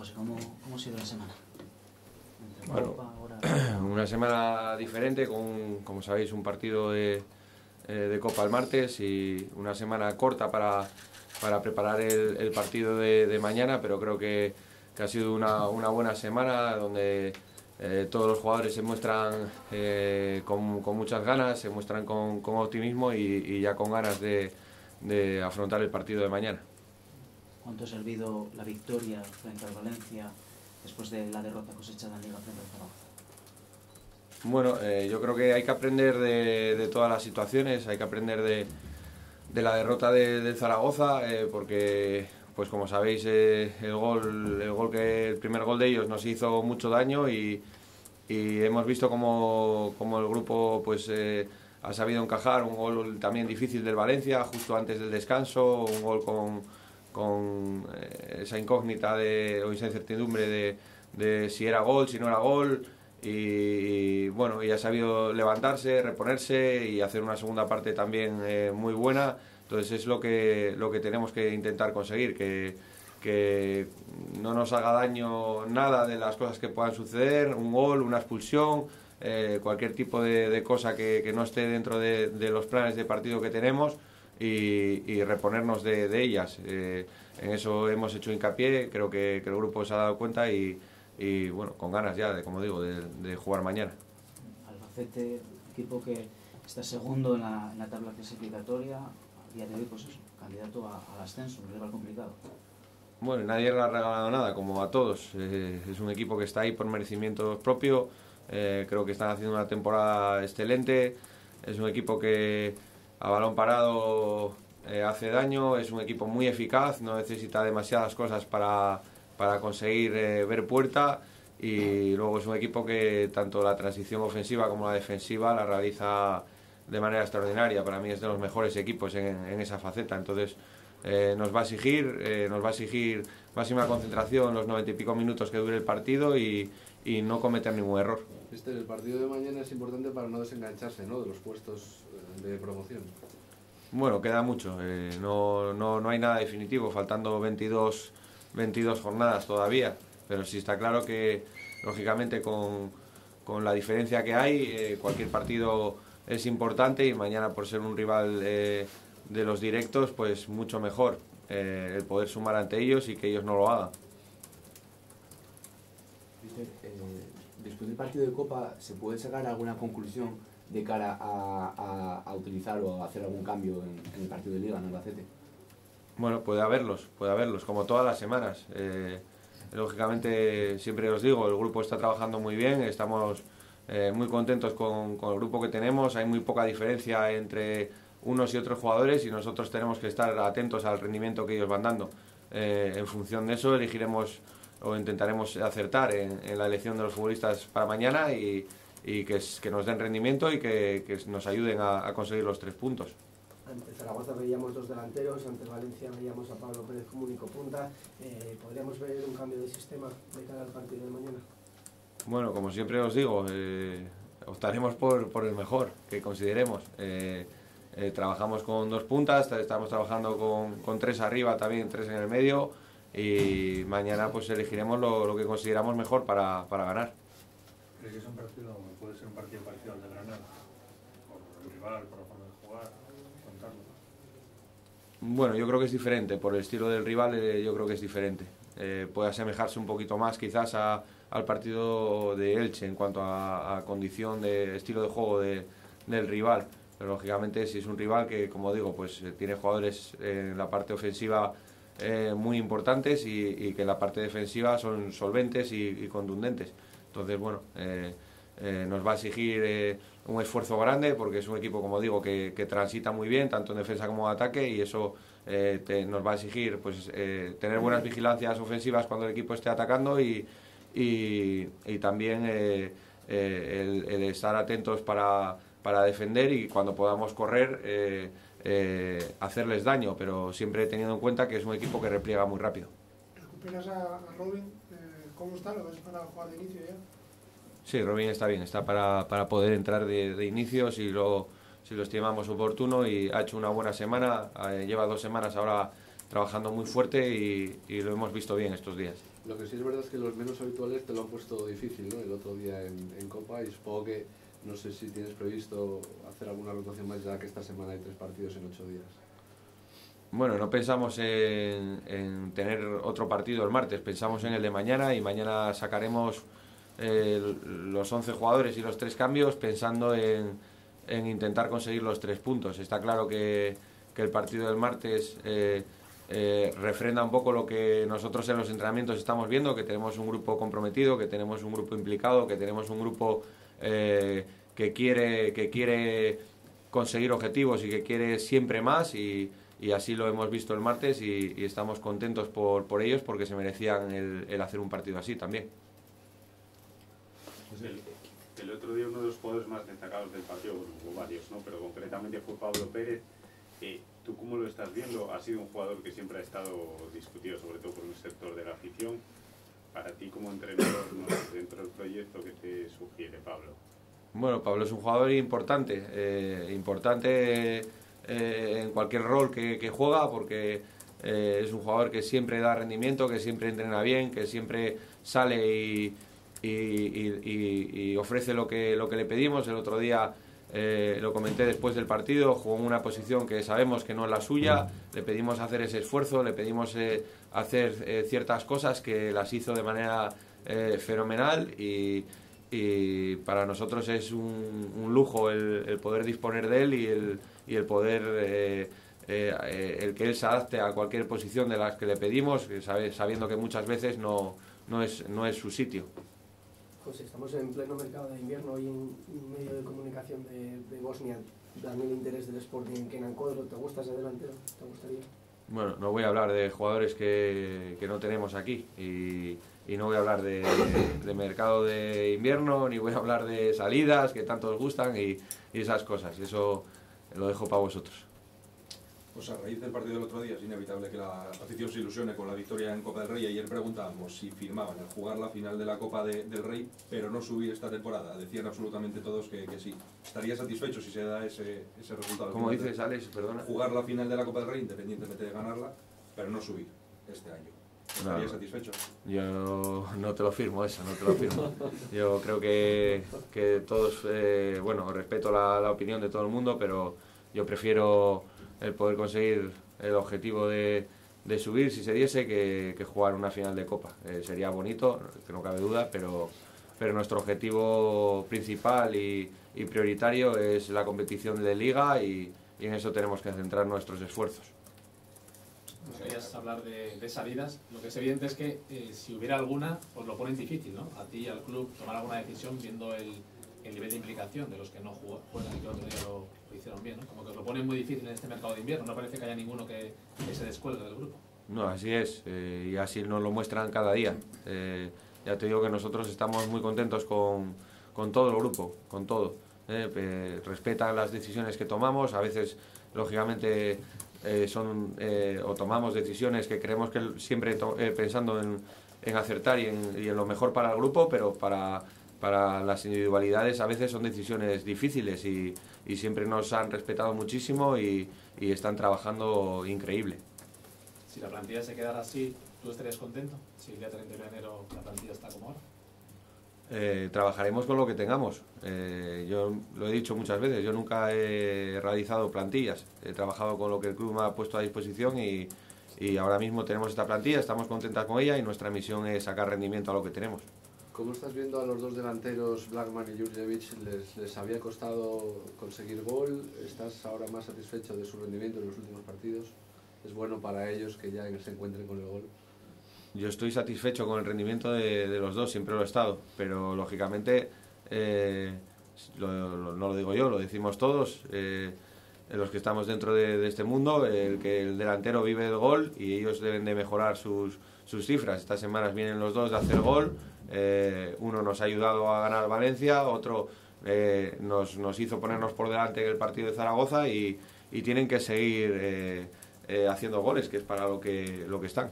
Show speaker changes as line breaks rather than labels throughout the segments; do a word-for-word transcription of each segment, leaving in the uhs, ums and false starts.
José, ¿cómo, cómo ha sido la semana? Entre
Bueno,
Copa, ahora...
una semana diferente, con, como sabéis, un partido de, eh, de Copa el martes y una semana corta para, para preparar el, el partido de, de mañana, pero creo que, que ha sido una, una buena semana donde eh, todos los jugadores se muestran eh, con, con muchas ganas, se muestran con, con optimismo y, y ya con ganas de, de afrontar el partido de mañana.
¿Cuánto ha servido la victoria frente al Valencia después de la derrota cosechada en Liga frente al Zaragoza?
Bueno, eh, yo creo que hay que aprender de, de todas las situaciones, hay que aprender de, de la derrota de, de Zaragoza, eh, porque, pues como sabéis, eh, el gol, el gol que el primer gol de ellos nos hizo mucho daño y, y hemos visto como, como el grupo, pues eh, ha sabido encajar un gol también difícil del Valencia justo antes del descanso, un gol con, con eh, esa incógnita de, o esa incertidumbre de, de si era gol, si no era gol. Y, y bueno, y ha sabido levantarse, reponerse y hacer una segunda parte también eh, muy buena. Entonces es lo que, lo que tenemos que intentar conseguir, que, que no nos haga daño nada de las cosas que puedan suceder, un gol, una expulsión, eh, cualquier tipo de, de cosa que, que no esté dentro de, de los planes de partido que tenemos y, y reponernos de, de ellas. Eh, en eso hemos hecho hincapié, creo que, que el grupo se ha dado cuenta y y bueno, con ganas ya, de, como digo, de, de jugar mañana.
Albacete, equipo que está segundo en la, en la tabla clasificatoria, a día de hoy, pues eso, candidato a, al ascenso, un rival complicado.
Bueno, nadie le ha regalado nada, como a todos. Eh, es un equipo que está ahí por merecimiento propio, eh, creo que están haciendo una temporada excelente, es un equipo que a balón parado eh, hace daño, es un equipo muy eficaz, no necesita demasiadas cosas para para conseguir eh, ver puerta y luego es un equipo que tanto la transición ofensiva como la defensiva la realiza de manera extraordinaria. Para mí es de los mejores equipos en, en esa faceta, entonces eh, nos va a exigir eh, nos va a exigir máxima concentración los noventa y pico minutos que dure el partido y, y no cometer ningún error.
Este, el partido de mañana es importante para no desengancharse, ¿no?, de los puestos de promoción.
Bueno, queda mucho, eh, no, no, no hay nada definitivo, faltando veintidós jornadas todavía, pero sí está claro que lógicamente con, con la diferencia que hay, eh, cualquier partido es importante y mañana, por ser un rival eh, de los directos, pues mucho mejor eh, el poder sumar ante ellos y que ellos no lo hagan.
Eh, después del partido de Copa, ¿se puede sacar alguna conclusión de cara a, a, a utilizar o a hacer algún cambio en, en el partido de Liga en Albacete?
Bueno, puede haberlos, puede haberlos, como todas las semanas. Eh, lógicamente, siempre os digo, el grupo está trabajando muy bien, estamos eh, muy contentos con, con el grupo que tenemos, hay muy poca diferencia entre unos y otros jugadores y nosotros tenemos que estar atentos al rendimiento que ellos van dando. Eh, en función de eso elegiremos o intentaremos acertar en, en la elección de los futbolistas para mañana y, y que, que nos den rendimiento y que, que nos ayuden a, a conseguir los tres puntos.
Ante Zaragoza veíamos dos delanteros, ante Valencia veíamos a Pablo Pérez como único punta. Eh, ¿Podríamos ver un cambio de sistema de cara al partido de mañana?
Bueno, como siempre os digo, eh, optaremos por, por el mejor que consideremos. Eh, eh, trabajamos con dos puntas, estamos trabajando con, con tres arriba, también tres en el medio y mañana pues elegiremos lo, lo que consideramos mejor para, para ganar.
¿Crees que es un partido, puede ser un partido parcial de Granada? Por el rival, por la forma de jugar.
Bueno, yo creo que es diferente, por el estilo del rival eh, yo creo que es diferente. Eh, puede asemejarse un poquito más quizás a, al partido de Elche en cuanto a, a condición de estilo de juego de, del rival, pero lógicamente si es un rival que, como digo, pues eh, tiene jugadores eh, en la parte ofensiva eh, muy importantes y, y que en la parte defensiva son solventes y, y contundentes. Entonces, bueno, eh, eh, nos va a exigir eh, un esfuerzo grande porque es un equipo, como digo, que, que transita muy bien, tanto en defensa como en ataque y eso eh, te, nos va a exigir pues, eh, tener buenas vigilancias ofensivas cuando el equipo esté atacando y, y, y también eh, eh, el, el estar atentos para, para defender y cuando podamos correr eh, eh, hacerles daño, pero siempre teniendo en cuenta que es un equipo que repliega muy rápido.
¿Recuperas a, a Robin? Eh, ¿Cómo está? ¿Lo ves para jugar de inicio ya?
Sí, Robin está bien, está para, para poder entrar de, de inicio si lo, si lo estimamos oportuno y ha hecho una buena semana, eh, lleva dos semanas ahora trabajando muy fuerte y, y lo hemos visto bien estos días.
Lo que sí es verdad es que los menos habituales te lo han puesto difícil, ¿no? El otro día en, en Copa, y supongo que no sé si tienes previsto hacer alguna rotación más, ya que esta semana hay tres partidos en ocho días.
Bueno, no pensamos en, en tener otro partido el martes, pensamos en el de mañana, y mañana sacaremos eh, los once jugadores y los tres cambios pensando en, en intentar conseguir los tres puntos. Está claro que, que el partido del martes eh, eh, refrenda un poco lo que nosotros en los entrenamientos estamos viendo, que tenemos un grupo comprometido, que tenemos un grupo implicado, que tenemos un grupo eh, que quiere, que quiere conseguir objetivos y que quiere siempre más, y, y así lo hemos visto el martes, y, y estamos contentos por, por ellos, porque se merecían el, el hacer un partido así también.
El, el otro día uno de los jugadores más destacados del partido, bueno, hubo varios, ¿no? Pero concretamente fue Pablo Pérez. Eh, ¿Tú cómo lo estás viendo? Ha sido un jugador que siempre ha estado discutido, sobre todo por un sector de la afición. Para ti como entrenador, ¿no? Dentro del proyecto, ¿qué te sugiere Pablo?
Bueno, Pablo es un jugador importante, eh, importante eh, en cualquier rol que, que juega, porque eh, es un jugador que siempre da rendimiento, que siempre entrena bien, que siempre sale y, y, y, y, y ofrece lo que, lo que le pedimos. El otro día eh, lo comenté después del partido, jugó en una posición que sabemos que no es la suya, le pedimos hacer ese esfuerzo, le pedimos eh, hacer eh, ciertas cosas que las hizo de manera eh, fenomenal, y y para nosotros es un, un lujo el, el poder disponer de él, y el, y el poder eh, eh, eh, el que él se adapte a cualquier posición de las que le pedimos, sabe, sabiendo que muchas veces no, no, es, no es su sitio.
José, estamos en pleno mercado de invierno, hoy en un medio de comunicación de, de Bosnia, también el interés del Sporting en Kenan Kodro. ¿Te gusta ese delantero? ¿Te gustaría?
Bueno, no voy a hablar de jugadores que, que no tenemos aquí, y, y no voy a hablar de, de mercado de invierno, ni voy a hablar de salidas que tanto os gustan y, y esas cosas. Eso lo dejo para vosotros.
Pues a raíz del partido del otro día es inevitable que la afición se ilusione con la victoria en Copa del Rey. Ayer preguntábamos si firmaban el jugar la final de la Copa de, del Rey, pero no subir esta temporada. Decían absolutamente todos que, que sí. ¿Estaría satisfecho si se da ese, ese resultado?
¿Cómo dices, Alex? Perdona.
Jugar la final de la Copa del Rey, independientemente de ganarla, pero no subir este año. ¿Estaría
No,
satisfecho?
Yo no te lo firmo eso, no te lo firmo. Yo creo que, que todos, eh, bueno, respeto la, la opinión de todo el mundo, pero yo prefiero el poder conseguir el objetivo de, de subir, si se diese, que, que jugar una final de Copa. Eh, sería bonito, que no cabe duda, pero, pero nuestro objetivo principal y, y prioritario es la competición de Liga, y, y en eso tenemos que centrar nuestros esfuerzos.
Pues querías hablar de, de salidas. Lo que es evidente es que eh, si hubiera alguna, pues lo ponen difícil, ¿no? A ti y al club tomar alguna decisión viendo el, el nivel de implicación de los que no juegan y que el otro día lo, lo hicieron bien, ¿no? Como que os lo ponen muy difícil en este mercado de invierno. No parece que haya ninguno que, que se descuelgue del grupo.
No, así es, eh, y así nos lo muestran cada día. Eh, ya te digo que nosotros estamos muy contentos con, con todo el grupo, con todo. Eh, eh, respetan las decisiones que tomamos, a veces, lógicamente, eh, son eh, o tomamos decisiones que creemos que siempre eh, pensando en, en acertar y en, y en lo mejor para el grupo, pero para, para las individualidades a veces son decisiones difíciles, y, y siempre nos han respetado muchísimo, y, y están trabajando increíble.
Si la plantilla se quedara así, ¿tú estarías contento? Si el día treinta de enero la plantilla está como ahora.
Eh, trabajaremos con lo que tengamos. Eh, yo lo he dicho muchas veces, yo nunca he realizado plantillas. He trabajado con lo que el club me ha puesto a disposición, y, y ahora mismo tenemos esta plantilla, estamos contentas con ella, y nuestra misión es sacar rendimiento a lo que tenemos.
¿Cómo estás viendo a los dos delanteros, Blackman y Jurjevic? ¿Les, les había costado conseguir gol? ¿Estás ahora más satisfecho de su rendimiento en los últimos partidos? ¿Es bueno para ellos que ya se encuentren con el gol?
Yo estoy satisfecho con el rendimiento de, de los dos, siempre lo he estado, pero lógicamente, eh, lo, lo, no lo digo yo, lo decimos todos, eh, los que estamos dentro de, de este mundo, el que el delantero vive el gol, y ellos deben de mejorar sus, sus cifras. Estas semanas vienen los dos de hacer gol, eh, uno nos ha ayudado a ganar Valencia, otro eh, nos, nos hizo ponernos por delante en el partido de Zaragoza, y, y tienen que seguir eh, eh, haciendo goles, que es para lo que, lo que están.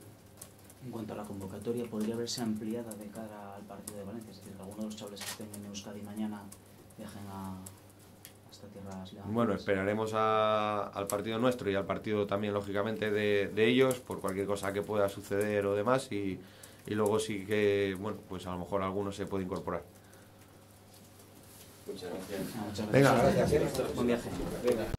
En cuanto a la convocatoria, ¿podría verse ampliada de cara al partido de Valencia? Es decir, que algunos de los chavales que estén en Euskadi mañana viajen a, hasta tierras lejanas.
Bueno, esperaremos a, al partido nuestro y al partido también, lógicamente, de, de ellos, por cualquier cosa que pueda suceder o demás, y, y luego sí que, bueno, pues a lo mejor alguno se puede incorporar.
Muchas gracias.
Muchas
Venga,
gracias.
Gracias.
Buen viaje.
Venga.